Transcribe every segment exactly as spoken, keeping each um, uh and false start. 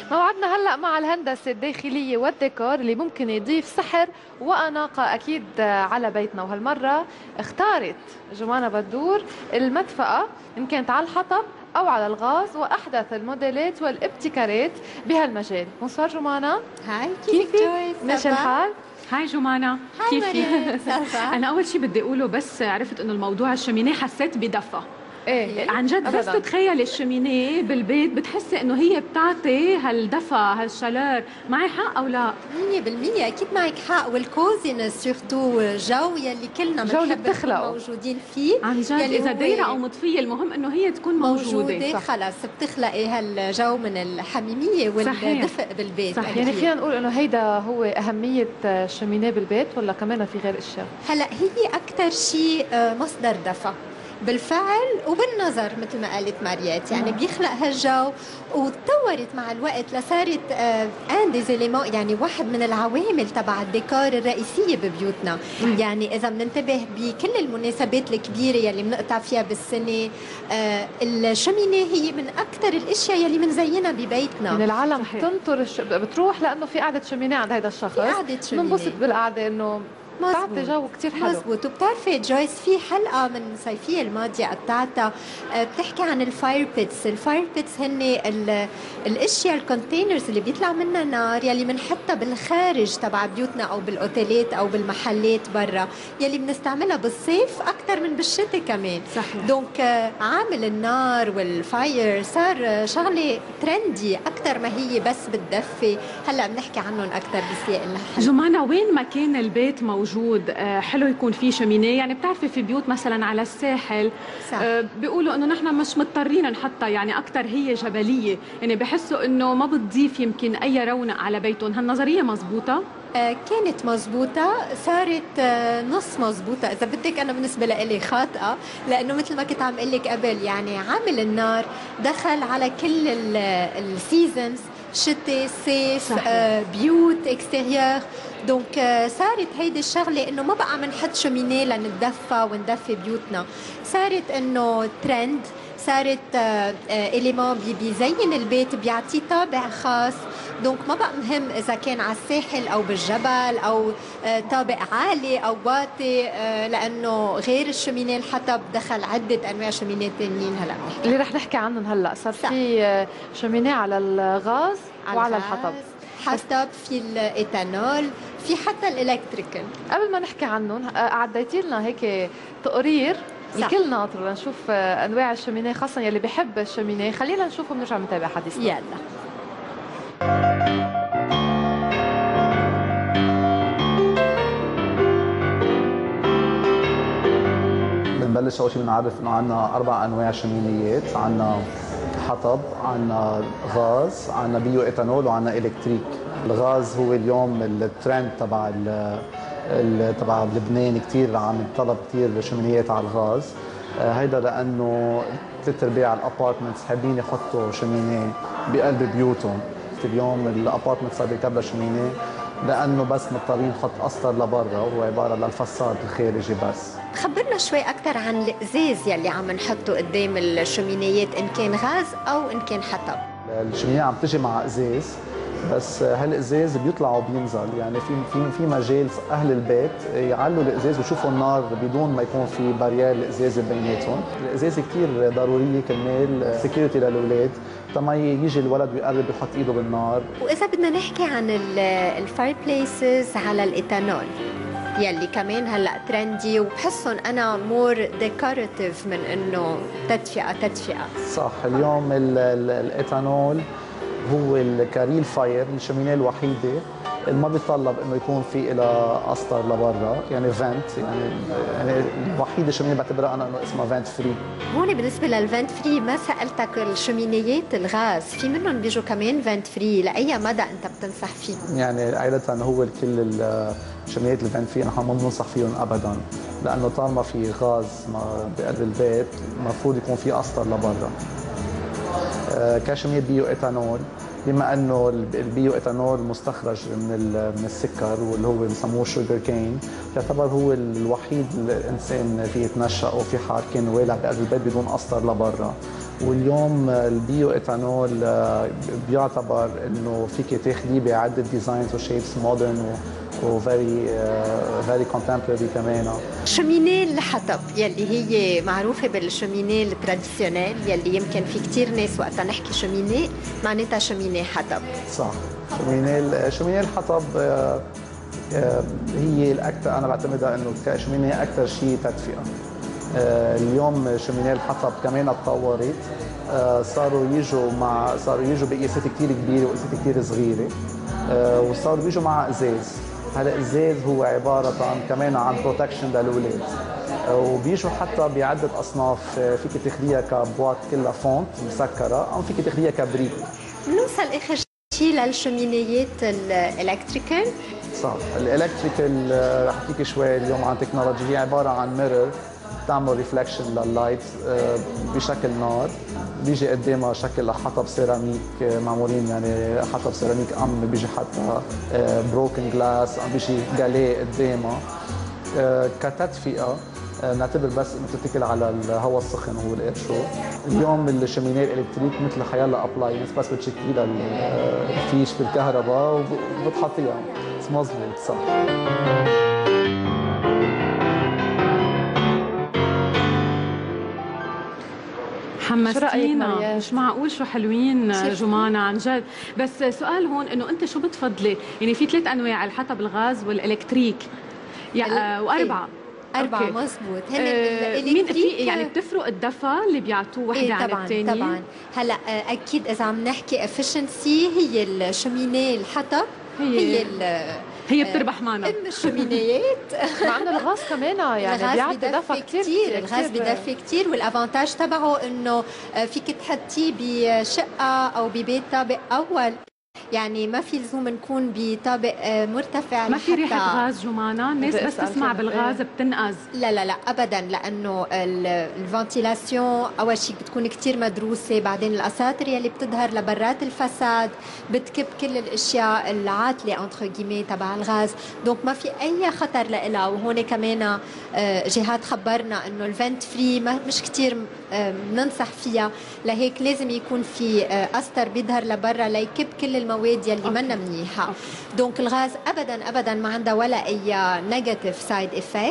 موعدنا هلأ مع الهندسة الداخلية والديكور اللي ممكن يضيف سحر وأناقة أكيد على بيتنا. وهالمرة اختارت جمانة بدور المدفأة إن كانت على الحطب أو على الغاز وأحدث الموديلات والابتكارات بهالمجال. بونسوار جمانة. هاي كيفك؟ ماشي الحال؟ هاي جمانة، كيفك؟ أنا أول شيء بدي أقوله بس عرفت إنه الموضوع الشمينيه حسيت بدفى. ايه عن جد بس تتخيلي الشمينيه بالبيت بتحسي انه هي بتعطي هالدفى هالشالور. معي حق او لا؟ مية بالمية اكيد معك حق. والكوزينس سورتو جو يلي كلنا بنحب نكون موجودين فيه. عن جد اذا دايره او مطفيه المهم انه هي تكون موجوده, موجودة. خلص بتخلقي هالجو من الحميميه والدفء بالبيت. صح. يعني فينا نقول انه هيدا هو اهميه الشمينيه بالبيت ولا كمان في غير اشياء؟ هلا هي اكثر شيء مصدر دفى بالفعل وبالنظر مثل ما قالت ماريات، يعني بيخلق هالجو. وتطورت مع الوقت لصارت ان دي زيليمون، يعني واحد من العوامل تبع الديكور الرئيسيه ببيوتنا. مم. يعني اذا بننتبه بكل المناسبات الكبيره يلي بنقطع فيها بالسنه، آه الشمينيه هي من اكثر الاشياء يلي بنزينها ببيتنا. يعني العالم بتنطر الش... بتروح لانه في قعده شمينيه عند هذا الشخص، في قعده شمينيه بننبسط بالقعده انه بتعطي جو كثير حلو. مزبوط. وبتعرفي جويس في حلقه من صيفيه الماضيه قطعتها بتحكي عن الفاير بيتس. الفاير بيتس هن الاشياء الكونتينرز اللي بيطلع منها نار يلي بنحطها بالخارج تبع بيوتنا او بالاوتيلات او بالمحلات برا، يلي بنستعملها بالصيف اكثر من بالشتاء كمان. صحيح. دونك عامل النار والفاير صار شغله ترندي اكثر ما هي بس بتدفي. هلا بنحكي عنهم اكثر بسياق الحلقه. جمانة، وين ما كان البيت موجود موجود حلو يكون في شمينيه. يعني بتعرفي في بيوت مثلا على الساحل صح. بيقولوا انه نحن مش مضطرين نحطها، يعني اكثر هي جبليه، يعني بحسوا انه ما بتضيف يمكن اي رونق على بيتهم. هالنظريه مزبوطه؟ كانت مزبوطة، صارت نص مزبوطة إذا بدك. أنا بالنسبة لي خاطئة، لأنه مثل ما كنت عم قلك قبل، يعني عامل النار دخل على كل السيزونز، شتاء صيف آه، بيوت اكستيريور. دونك صارت هيدي الشغله انه ما بقى بنحط شمينيه لنتدفى وندفي بيوتنا، صارت انه ترند، صارت إليمون بيزين البيت، بيعطيه طابع خاص. دونك ما بقى مهم اذا كان على الساحل او بالجبل او طابق عالي او واطي، لانه غير الشمينيه الحطب دخل عده انواع شمينيه ثانيين هلا اللي رح نحكي عنهم هلا. صار في شمينيه على الغاز على وعلى الحطب، حطب، في الايثانول، في حتى الالكتريكال. قبل ما نحكي عنهم عديتي لنا هيك تقرير الكل ناطر لنشوف انواع الشمينيه، خاصه يلي بحب الشمينيه. خلينا نشوف ونرجع نتابع حديثنا. يلا. بنبلش اول شيء بنعرف انه عندنا اربع انواع شمينيات. عندنا حطب، عندنا غاز، عندنا بيو ايثانول، وعندنا الكتريك. الغاز هو اليوم الترند تبع تبع لبنان، كثير عم يطلب كثير شمينيات على الغاز. هيدا لانه ثلاث ارباع الابارتمنتس حابين يحطوا شمينيه بقلب بيوتهم. اليوم الابارتمنت صار بيركب شمينيه لانه بس مضطرين نحط اسطر لبرا، وهو عباره للفصاد الخارجي بس. خبرنا شوي اكثر عن الازاز يلي عم نحطه قدام الشمينيات، ان كان غاز او ان كان حطب. الشمينيه عم تجي مع ازاز، بس هالازاز بيطلع وبينزل. يعني في في في مجال اهل البيت يعلوا الازاز ويشوفوا النار بدون ما يكون في بارير الازاز بيناتهم. الازاز كثير ضروريه كرمال سكيورتي للاولاد، تما يجي الولد ويقرب يحط ايده بالنار. واذا بدنا نحكي عن الفاير بليسز على الايثانول يلي كمان هلا ترندي، وبحسهم انا مور ديكوراتيف من انه تدفئه تدفئه. صح. اليوم الايثانول هو الكاريل فاير، الشمينيه الوحيده اللي ما بيتطلب انه يكون في لها اسطر لبرا، يعني فنت. يعني يعني الوحيده الشمينيه بعتبرها انا انه اسمها فنت فري. هون بالنسبه للفنت فري ما سالتك، الشمينيات الغاز في منهم بيجوا كمان فنت فري، لاي مدى انت بتنصح فيه؟ يعني عاده هو كل الشمينيات الفنت فري نحن ما بننصح فيهم ابدا، لانه طالما في غاز بقلب البيت المفروض يكون في اسطر لبرا. كشمية بيو ايثانول، بما انه البيو ايثانول مستخرج من من السكر واللي هو بسموه شوجر كين، يعتبر هو الوحيد الانسان فيه يتنشأ وفي حال كان والع بقلب البيت بدون اسطر لبرا. واليوم البيو ايثانول بيعتبر انه فيك تاخديه بعده ديزاينز وشيبس مودرن وفيري فيري كونتمبرري كمان. شمينيه الحطب يلي هي معروفه بالشمينيه التراديسيونيل يلي يمكن في كثير ناس وقتها نحكي شمينيه معناتها شمينيه حطب. صح. شمينيه شمينيه الحطب هي الاكثر، انا بعتمدها انه شمينيه اكثر شيء تدفئه. اليوم شمينيه الحطب كمان تطورت، صاروا يجوا مع صاروا يجوا بقياسات كثير كبيره وقياسات كثير صغيره، وصاروا بيجوا مع ازاز. هلا الازاز هو عباره عن كمان عن بروتكشن للاولاد، وبيجوا حتى بعده اصناف، فيك تاخذيها كبواط كلها فونت مسكره او فيك تاخذيها كبريك. بنوصل اخر شيء للشمينيات الالكتريكال. صح. الالكتريكال رح احكيك شوي اليوم عن تكنولوجيا، هي عباره عن ميرور بتعمل ريفلكشن لللايت بشكل نار، بيجي قدامها شكل حطب سيراميك معمولين، يعني حطب سيراميك ام بيجي حتى بروكن جلاس، ام بيجي جاليه قدامها كتدفئه. نعتبر بس انه تتكل على الهواء السخن وهو الاير شو. اليوم الشمينيه الالكتريك مثل حيلا ابلاينس، بس بتشكلها الفيش بالكهرباء وبتحطيها. مظبوط. صح. حمستينا، مش معقول شو حلوين جمانة عن جد. بس سؤال هون انه انت شو بتفضلي؟ يعني في ثلاث انواع، الحطب الغاز والالكتريك يعني واربعه. أربعة مزبوط. هن آه مين في يعني بتفرق الدفى اللي بيعطوه وحده إيه عن طبعاً الثانيه؟ طبعا. هلا اكيد اذا عم نحكي افشنسي هي الشمينيه الحطب هي هي, هي بتربح معنا ام الشمينيات. مع انه الغاز كمان يعني بيعطي دفى كثير كثير. الغاز بدفي كثير، والافانتاج تبعه انه فيك تحطيه بشقه او ببيت طابق اول، يعني ما في لزوم نكون بطابق مرتفع. ما في ريحه غاز جمانة، الناس بس تسمع بالغاز بتنقز. لا لا لا ابدا، لانه الفنتيلاسيون اول شيء بتكون كثير مدروسه، بعدين الاساطر يلي بتظهر لبرات الفساد بتكب كل الاشياء العاطله انتر جيمي تبع الغاز، دونك ما في اي خطر لها. وهون كمان جهات خبرنا انه الفنت فري مش كثير بننصح فيها، لهيك لازم يكون في استر بيظهر لبرا ليكب كل المواد يلي منا منيحه. دونك الغاز ابدا ابدا ما عندها ولا اي نيجاتيف سايد افكت.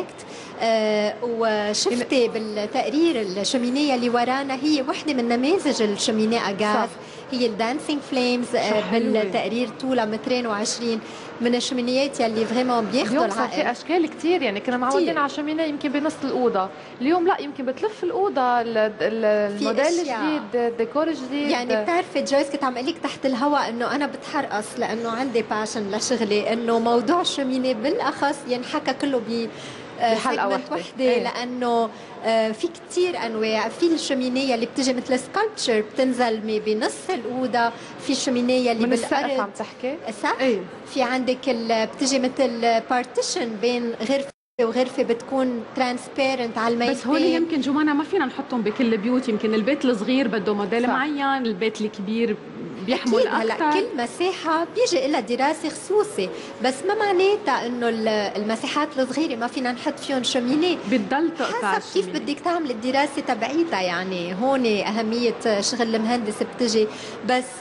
أه وشفتي بالتقرير الشمينيه اللي ورانا هي وحده من نماذج الشمينيه غاز، هي الدانسينج فليمز. أه بالتقرير طولها مترين وعشرين، من الشمينيات يلي فريمون بياخذوا العقل. اليوم في اشكال كثير، يعني كنا معودين على شمينيه يمكن بنص الاوضه، اليوم لا يمكن بتلف الاوضه. الموديل الجديد، الديكور الجديد. يعني بتعرفي جويس كنت عم اقول لك تحت الهواء انه انا بتحرقص لانه عندي باشن لشغلي، انه موضوع الشمينيه بالاخص ينحكى كله ب بحلقه واحده وحده. ايه. لانه في كثير انواع، في الشمينيه اللي بتجي مثل سكالبتشر بتنزل بنص الاوضه، في الشمينيه اللي من بالارض. السقف عم تحكي؟ صح. ايه. في عندك بتجي مثل بارتيشن بين غرفه وغرفه بتكون ترانسبيرنت على الميتين. بس هول يمكن جمانة ما فينا نحطهم بكل البيوت، يمكن البيت الصغير بده موديل صح. معين، البيت الكبير بيحمل اكثر. هلا كل مساحه بيجي لها دراسه خصوصي، بس ما معناتها انه المساحات الصغيره ما فينا نحط فيهم شمينيه، بتضل تقطع حسب كيف بدك تعمل الدراسه تبعيتها. يعني هون اهميه شغل المهندس بتجي، بس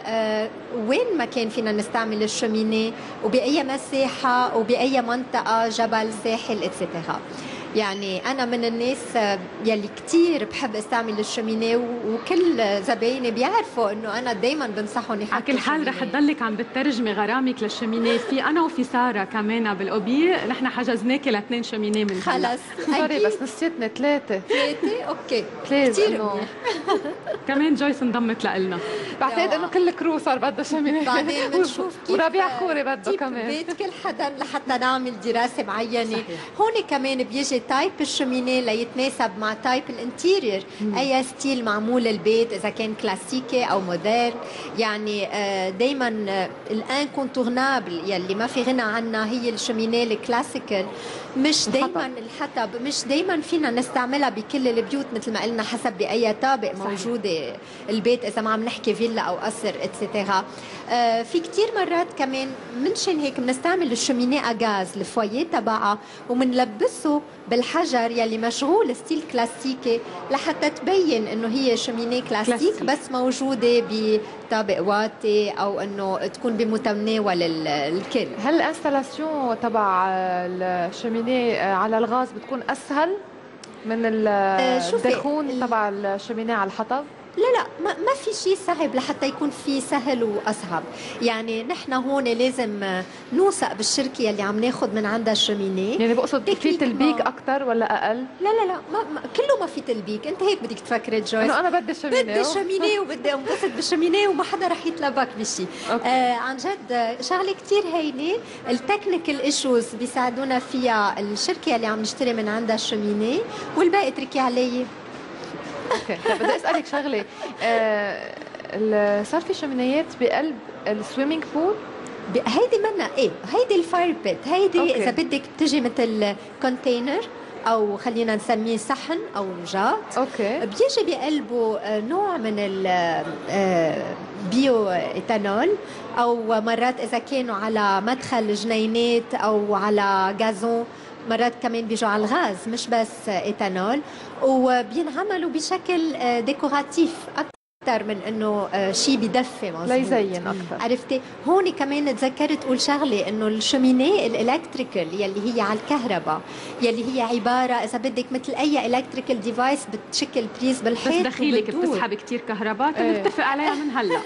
آآ وين ما كان فينا نستعمل الشمينيه وباي مساحه وباي منطقه، جبل، ساحل، اتسترا. يعني أنا من الناس يلي كتير بحب استعمل الشمينيه، وكل زبايني بيعرفوا إنه أنا دايما بنصحهم يحطوا. على كل حال رح تضلك عم بتترجمي غرامك للشمينيه. في أنا وفي سارة كمان بالأوبي، نحن حجزناكي لاثنين شمينيه من خلص. سوري بس نسيتني ثلاثة. ثلاثة أوكي. كثير منيح. كمان جويس انضمت لنا. بعتقد إنه كل كرو صار بده شمينيه. بعدين بنشوف كيف وربيع خوري بده كمان. بيت كل حدا لحتى نعمل دراسة معينة. هون كمان بيجي تايب الشمينيه ليتناسب مع تايب الانتيرير، اي ستيل معمول البيت، اذا كان كلاسيكي او مودرن. يعني دائما الانكونتورنابل يلي ما في غنى عنها هي الشمينيه الكلاسيكال. مش دائما الحطب مش دائما فينا نستعملها بكل البيوت مثل ما قلنا، حسب باي طابق موجوده البيت، اذا ما عم نحكي فيلا او قصر اتسترا. آه في كثير مرات كمان منشان هيك بنستعمل الشمينيه غاز الفواييه تبعها وبنلبسه بالحجر يلي مشغول ستيل كلاسيكي لحتى تبين انه هي شمينيه كلاسيك, كلاسيك بس موجوده بطابق واتي او انه تكون بمتناول الكل. هل الانستلاسيون تبع الشمينيه على الغاز بتكون اسهل من الدخون تبع الشمينيه على الحطب؟ لا لا ما, ما في شيء صعب لحتى يكون في سهل واصعب. يعني نحن هون لازم نوثق بالشركه اللي عم ناخذ من عندها الشمينيه. يعني بقصد في تلبيك اكثر ولا اقل؟ لا لا لا ما ما كله ما في تلبيك. انت هيك بدك تفكري جويس انه انا بدي الشمينيه بدي الشمينيه وبدي انبسط بالشمينيه وما حدا رح يطلبك بشيء. آه عن جد شغله كثير هينه. التكنيكال ايشوز بيساعدونا فيها الشركه اللي عم نشتري من عندها الشمينيه والباقي اتركي علي. اوكي طيب بدي اسالك شغله. آه صار في شمينيات بقلب السويمينج بول؟ هيدي منا ايه هيدي الفاير بيت. هيدي أوكي. اذا بدك بتجي مثل كونتينر او خلينا نسميه صحن او جات. اوكي بيجي بقلبه نوع من البيو ايثانول او مرات اذا كانوا على مدخل جنينات او على غازون مرات كمان بيجوا على الغاز مش بس ايثانول وبينعملوا بشكل ديكوراتيف اكثر من انه شيء بدفي مظبوط ليزين اكثر. عرفتي هون كمان تذكرت اقول شغله انه الشمينيه الالكتريكال يلي هي على الكهرباء يلي هي عباره اذا بدك مثل اي الكتريكال ديفايس بتشكل بريز بالحيط بس دخيلك بتسحب كثير كهرباء بنتفق عليها من هلا.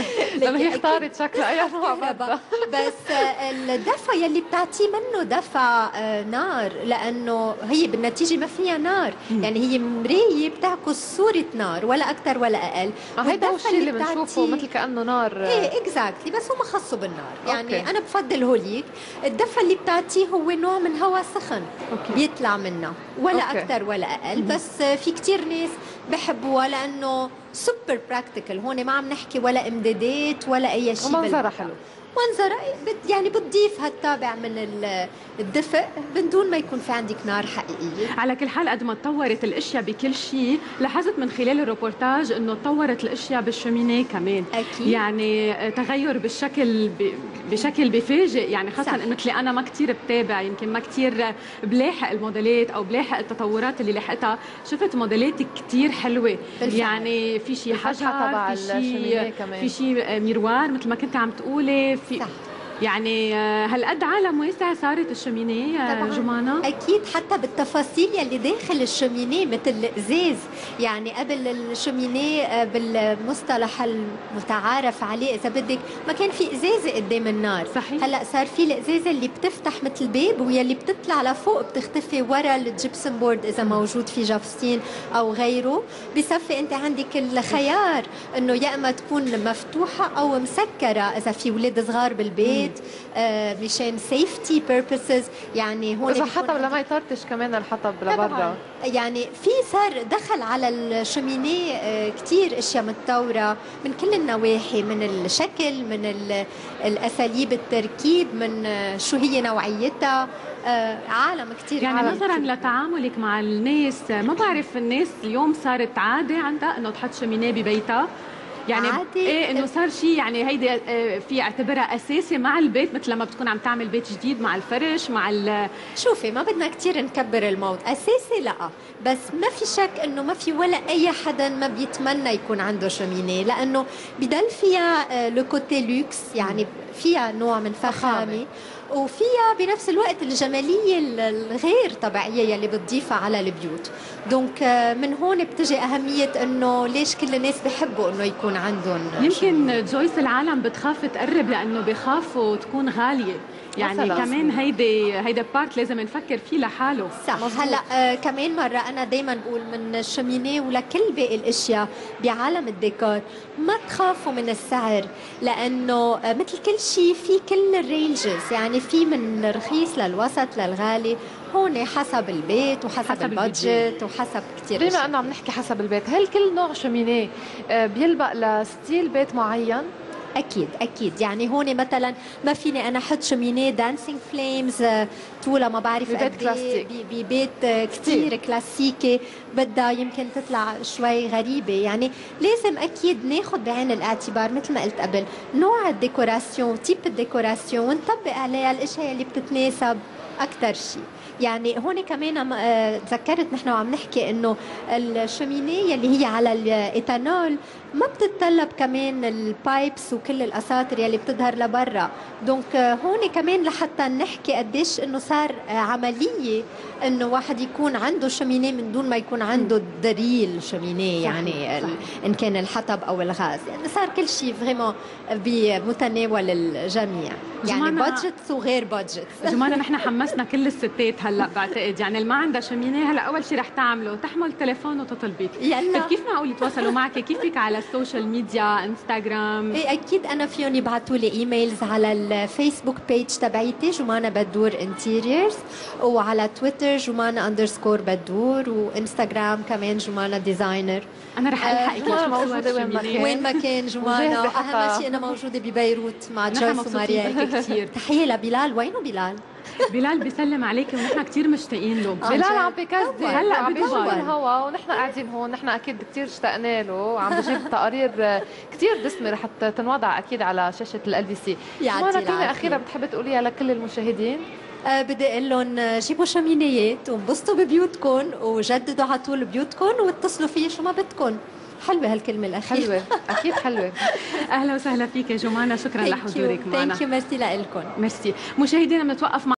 لما هي اختارت شكلها اي نوع بدها. بس الدفا يلي بتعطيه منه دفا نار لانه هي بالنتيجه ما فيها نار. يعني هي مرايه بتعكس صوره نار ولا اكثر ولا اقل. هيدا هو الشيء اللي بنشوفه مثل كانه نار. ايه اكزاكتلي بس هو ما خصه بالنار. يعني أوكي. انا بفضل هوليك الدفا اللي بتعطيه هو نوع من هواء سخن أوكي. بيطلع منه ولا أوكي. اكثر ولا اقل. بس في كثير ناس بحبوها لانه سوبر براكتيكال. هون ما عم نحكي ولا امدادات ولا اي شيء. ومنظرها حلو. منظرها يعني بتضيف هالتابع من الدفء من دون ما يكون في عندك نار حقيقيه. على كل حال قد ما تطورت الاشياء بكل شيء لاحظت من خلال الروبورتاج انه تطورت الاشياء بالشمينيه كمان. أكيد. يعني تغير بالشكل بشكل بفاجئ. يعني خاصه مثلي انا ما كثير بتابع يمكن ما كثير بلاحق الموديلات او بلاحق التطورات اللي لحقتها. شفت موديلات كثير حلوه بالفعل. يعني في شيء حجر في شيء في شيء ميروار مثل ما كنت عم تقولي في صح. يعني هالقد عالم واسع صارت الشمينيه جمانة. اكيد حتى بالتفاصيل يلي داخل الشمينيه مثل الازاز. يعني قبل الشمينيه بالمصطلح المتعارف عليه اذا بدك ما كان في ازازه قدام النار. صحيح. هلا صار في الازازه اللي بتفتح مثل باب ويلي بتطلع لفوق بتختفي ورا الجبسن بورد اذا موجود في جافستين او غيره. بصفي انت عندك الخيار انه يا اما تكون مفتوحه او مسكره اذا في اولاد صغار بالبيت آه مشان سيفتي بيربسز. يعني هون اذا حطب لما يطرطش كمان الحطب لبرا. يعني في صار دخل على الشمينيه آه كثير اشياء متطوره من كل النواحي من الشكل من الاساليب التركيب من آه شو هي نوعيتها. آه عالم كثير. يعني عالم نظرا كتير. لتعاملك مع الناس ما بعرف الناس اليوم صارت عاده عندها انه تحط شمينيه ببيتها. يعني عادي. ايه انه صار شيء يعني هيدي في اعتبرها اساسي مع البيت مثل لما بتكون عم تعمل بيت جديد مع الفرش مع ال شوفي ما بدنا كثير نكبر الموت. اساسي لا بس ما في شك انه ما في ولا اي حدا ما بيتمنى يكون عنده شمينيه لانه بضل فيها لو كوتي لوكس. يعني فيها نوع من فخامه وفيها بنفس الوقت الجماليه الغير طبيعيه يلي بتضيفها على البيوت. دونك من هون بتجي اهميه انه ليش كل الناس بحبوا انه يكون عندهم. يمكن جويس العالم بتخاف تقرب لانه بخافوا تكون غاليه. يعني مثلاً. كمان هيدي هيدا بارت لازم نفكر فيه لحاله. صح. هلا آه كمان مره انا دائما بقول من الشمينيه ولكل باقي الاشياء بعالم الديكور ما تخافوا من السعر لانه آه مثل كل شيء في كل الرينجز. يعني في من الرخيص للوسط للغالي. هون حسب البيت وحسب حسب البادجت وحسب كثير. بما انه عم نحكي حسب البيت هل كل نوع شمينيه آه بيلبق لستيل بيت معين؟ اكيد اكيد. يعني هون مثلا ما فيني انا احط شمينيه دانسينج فليمز طولها ما بعرف ببيت كلاسيك ببيت كثير كلاسيكي بدها يمكن تطلع شوي غريبه. يعني لازم اكيد ناخذ بعين الاعتبار مثل ما قلت قبل نوع الديكوراسيون تيب الديكوراسيون ونطبق عليها الاشياء اللي بتتناسب اكثر شيء. يعني هون كمان آه، تذكرت نحن وعم نحكي انه الشمينيه اللي هي على الايثانول ما بتتطلب كمان البايبس وكل الاساطر يلي بتظهر لبرا. دونك آه، هون كمان لحتى نحكي قديش انه صار آه، عمليه انه واحد يكون عنده شمينيه من دون ما يكون عنده دريل شمينيه، يعني ال- ان كان الحطب او الغاز، يعني صار كل شيء فريمون بمتناول الجميع، يعني جمانة- بادجت وغير بادجت. جمانة نحن حمسنا كل الستات هلا بعتقد، يعني اللي ما عندها شمينيه هلا اول شيء رح تعمله تحمل تليفون وتطلبي. يلا. طيب كيف معقول يتواصلوا معك؟ كيف فيك على السوشيال ميديا، انستغرام؟ ايه اكيد انا فيهم يبعثوا لي ايميلز على الفيسبوك بيج تبعيتي جمانة بدور انتيريورز، وعلى تويتر جمانة اندرسكور بدور، وانستغرام كمان جمانة ديزاينر. انا رح الحقك جمانة لشوف صور موجودة وين ما الشمينيه. كان. وين ما كان جمانة، وجاهزة حتى. واهم شيء انا موجودة ببيروت مع نحن جويس مبسوطين وماريال. فيك كثير. تحية لبلال، وينه بلال؟ بلال بيسلم عليك ونحن كثير مشتاقين له. آه. بلال جد. عم بكذب هلأ عم بدبي. بيشوف الهوا ونحن قاعدين هون، نحن اكيد كثير اشتقنا له، عم بجيب تقارير كثير دسمه رح تنوضع اكيد على شاشه ال بي سي. يعطي كلمه العافية. اخيره بتحب تقوليها لكل المشاهدين؟ آه بدي اقول لهم جيبوا شمينيات وانبسطوا ببيوتكم، وجددوا على طول بيوتكم، واتصلوا فيي شو ما بدكم. حلوه هالكلمه الاخيره. حلوه اكيد حلوه. اهلا وسهلا فيك يا جمانة، شكرا لحضورك معنا. ثانك يو، ميرسي لكم. ميرسي. مشاهدينا بنتوقف مع